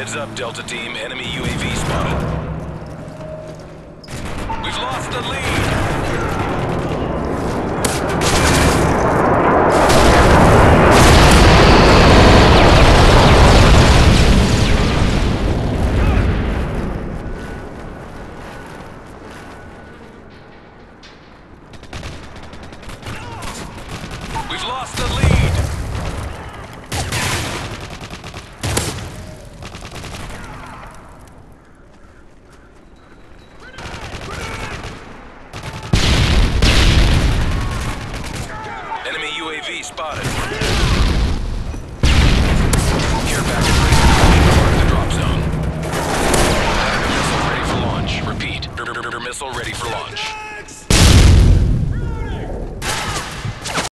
Heads up, Delta Team. Enemy UAV spotted. We've lost the lead. We've lost the lead. Enemy UAV spotted. Care package ready to the drop zone. Missile ready for launch. Repeat. Missile ready for launch.